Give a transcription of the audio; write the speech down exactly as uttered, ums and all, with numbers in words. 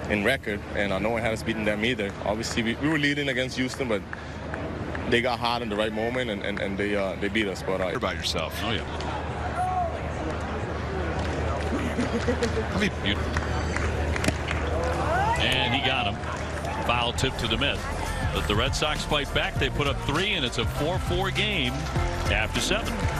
in record, and uh, no one had us beating them either. Obviously, we, we were leading against Houston, but they got hot in the right moment, and, and, and they uh, they beat us. But uh, about yourself. Oh yeah. I mean, you... and he got him. Foul tip to the miss. But the Red Sox fight back. They put up three, and it's a four four game after seven.